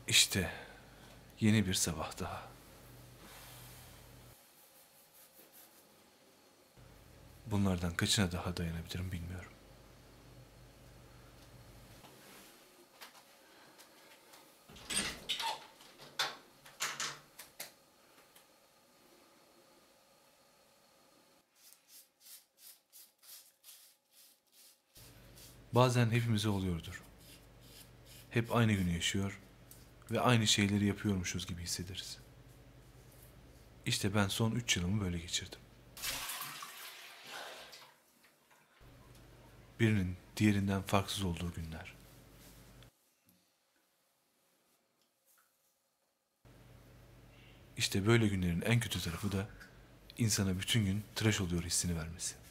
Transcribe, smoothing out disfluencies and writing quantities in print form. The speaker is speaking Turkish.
İşte yeni bir sabah daha. Bunlardan kaçına daha dayanabilirim bilmiyorum. Bazen hepimize oluyordur. Hep aynı günü yaşıyor ve aynı şeyleri yapıyormuşuz gibi hissederiz. İşte ben son 3 yılımı böyle geçirdim. Birinin diğerinden farksız olduğu günler. İşte böyle günlerin en kötü tarafı da insana bütün gün tıraş oluyor hissini vermesi.